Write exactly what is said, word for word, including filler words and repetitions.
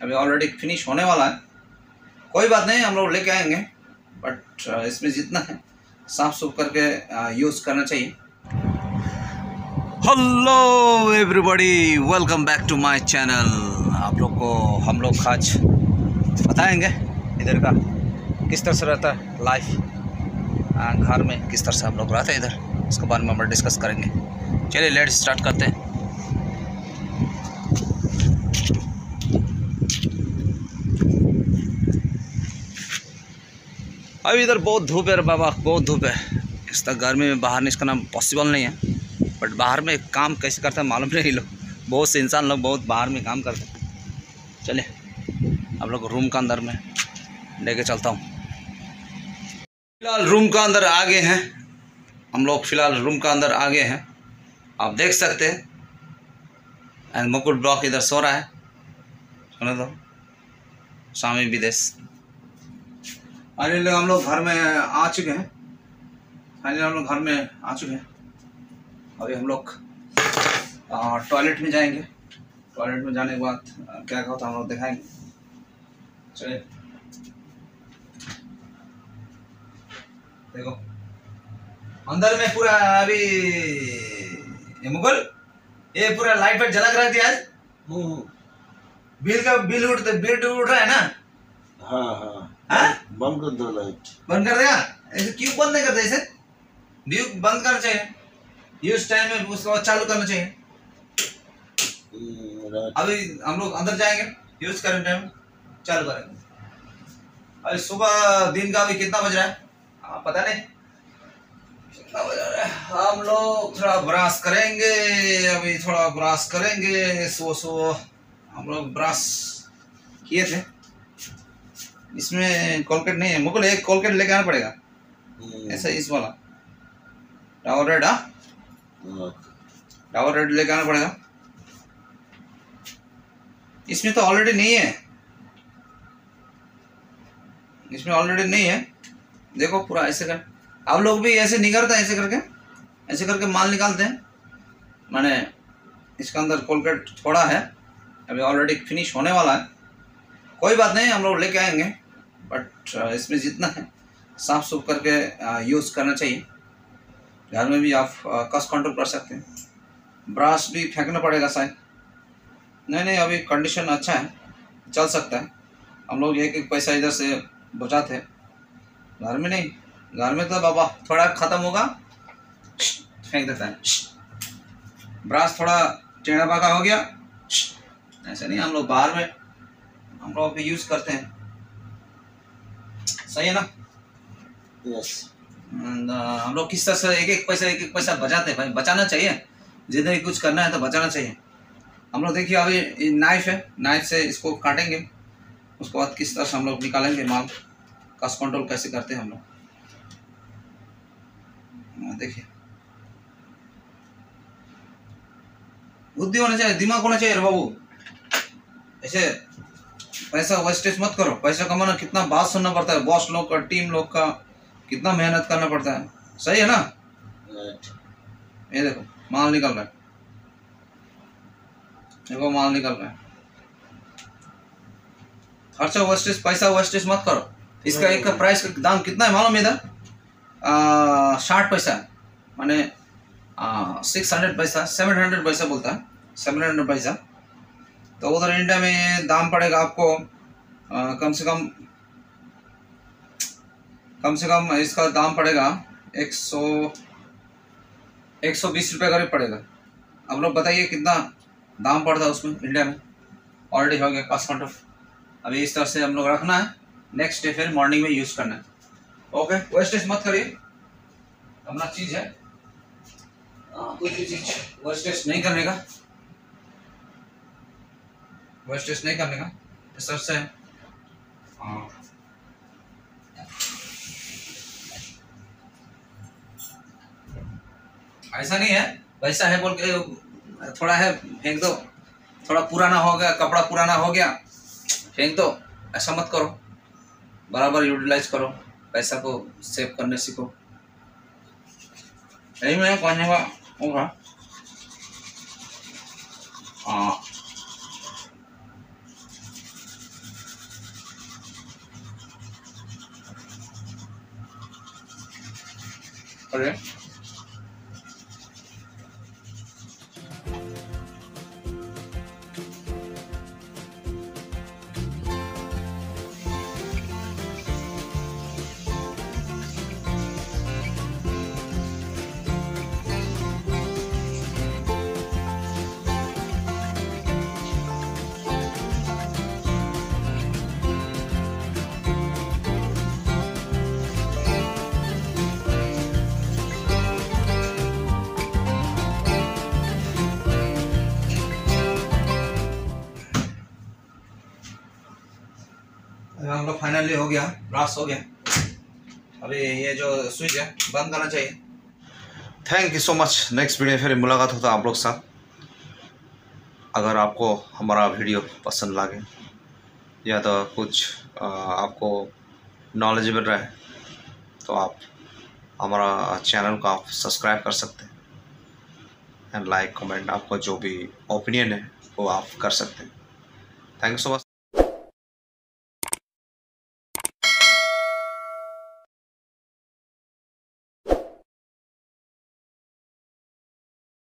अभी already finish होने वाला है। कोई बात नहीं, हम लोग लेके आएंगे, बट इसमें जितना है साफ सुफ करके यूज़ करना चाहिए। Hello everybody, welcome back to my channel. आप लोग को हम लोग आज बताएंगे इधर का किस तरह से रहता है लाइफ, घर में किस तरह से हम लोग रहते हैं इधर, इसके बारे में हम डिस्कस करेंगे। चलिए लेट्स स्टार्ट करते हैं। अभी इधर बहुत धूप है बाबा, बहुत धूप है। इस तक गर्मी में बाहर निकलना पॉसिबल नहीं है, बट बाहर में काम कैसे करते हैं मालूम नहीं। लोग बहुत से इंसान लोग बहुत बाहर में काम करते हैं। चलिए आप लोग रूम का अंदर में लेके चलता हूँ। फिलहाल रूम का अंदर आ गए हैं हम लोग, फिलहाल रूम का अंदर आ गए हैं, आप देख सकते हैं। एंड मुकुल ब्लॉक इधर सो रहा है, सुनो तो स्वामी विदेश। फाइनली हम लोग घर में आ चुके हैं, फाइनली हम लोग घर में आ चुके हैं। अभी हम लोग टॉयलेट में जाएंगे, टॉयलेट में जाने के बाद क्या क्या होता है हम लोग दिखाएंगे। चलिए देखो अंदर में पूरा अभी ये मुगल ये पूरा लाइट पर जलक रही थी आज। बिल का बिल उठ बिल उठ रहा है ना। हाँ हाँ हाँ बंद कर दो, लाइट बंद कर देगा। ऐसे क्यों बंद नहीं करते? ऐसे व्यू बंद करना चाहिए, यूज टाइम में उसको चालू करना चाहिए। अभी हम लोग अंदर जाएंगे, यूज करने टाइम चालू करेंगे। अभी सुबह दिन का अभी कितना बज रहा है आ, पता नहीं कितना बज रहा है। हम लोग थोड़ा ब्रश करेंगे, अभी थोड़ा ब्रश करेंगे। सो सो हम लोग ब्रश किए थे। इसमें कोलगेट नहीं है मुकुल, एक कोलगेट लेके आना पड़ेगा ऐसा इस वाला टावर रेड। हाँ टावर रेड लेके आना पड़ेगा। इसमें तो ऑलरेडी नहीं है, इसमें ऑलरेडी नहीं है। देखो पूरा ऐसे कर, आप लोग भी ऐसे नहीं करते, ऐसे करके ऐसे करके माल निकालते हैं। माने इसका अंदर कोलगेट थोड़ा है, अभी ऑलरेडी फिनिश होने वाला है। कोई बात नहीं, हम लोग लेके आएंगे, बट इसमें जितना है साफ सुफ करके यूज़ करना चाहिए। घर में भी आप कस कंट्रोल कर सकते हैं। ब्रश भी फेंकना पड़ेगा शायद। नहीं नहीं अभी कंडीशन अच्छा है, चल सकता है। हम लोग एक एक पैसा इधर से बचाते हैं, घर में नहीं। घर में तो बाबा थोड़ा ख़त्म होगा फेंक देता है। ब्रश थोड़ा टेढ़ा बाका हो गया, ऐसे नहीं। हम लोग बाहर में हम लोग भी यूज़ करते हैं, सही है ना? यस। हम लोग किस तरह से एक एक पैसा एक एक पैसा बचाते हैं भाई, बचाना चाहिए। जितना कुछ करना है तो बचाना चाहिए। हम लोग देखिए अभी नाइफ है, नाइफ से इसको काटेंगे, उसके बाद किस तरह से हम लोग निकालेंगे माल। कस कंट्रोल कैसे करते हैं हम लोग, देखिए। बुद्धि होना चाहिए, दिमाग होना चाहिए बाबू। ऐसे पैसा वेस्टेज मत करो। पैसा कमाना कितना बात सुनना पड़ता है, बॉस लोग का, टीम लोग का, कितना मेहनत करना पड़ता है, सही है ना? ये देखो माल निकल रहा है, देखो माल निकल रहा है। खर्चा वेस्टेज, पैसा वेस्टेज मत करो। इसका एक का प्राइस का दाम कितना है मालूम? इधर साठ पैसा है, माने सिक्स हंड्रेड पैसा, सेवन हंड्रेड पैसा बोलता है, सेवन हंड्रेड पैसा। तो उधर इंडिया में दाम पड़ेगा आपको आ, कम से कम कम से कम इसका दाम पड़ेगा एक सौ एक सौ बीस रुपये करीब पड़ेगा। अब लोग बताइए कितना दाम पड़ता है उसमें इंडिया में। ऑलरेडी हो गया कॉस्ट कंट्रोल। अभी इस तरह से हम लोग रखना है, नेक्स्ट डे फिर मॉर्निंग में यूज़ करना है। ओके, वेस्टेज मत करिए, अपना चीज़ है, कोई भी चीज़ वेस्टेज नहीं करने का, वेस्टेज नहीं करने का इस तरह से। हाँ ऐसा नहीं है, पैसा है बोल के थोड़ा है फेंक दो, थोड़ा पुराना हो गया, कपड़ा पुराना हो गया फेंक दो, ऐसा मत करो। बराबर यूटिलाइज करो, पैसा को सेव करने सीखो। यही मैं कहने का होगा। हाँ अरे हम लोग फाइनली हो गया, ब्लास्ट हो गया। अभी ये जो स्विच है बंद करना चाहिए। Thank you so much. Next video फिर मुलाकात होता है आप लोग साथ। अगर आपको हमारा वीडियो पसंद लगे या तो कुछ आ, आपको नॉलेज मिल रहा है तो आप हमारा चैनल को आप सब्सक्राइब कर सकते हैं एंड लाइक कमेंट, आपका जो भी ओपिनियन है वो आप कर सकते हैं। Thank you so much.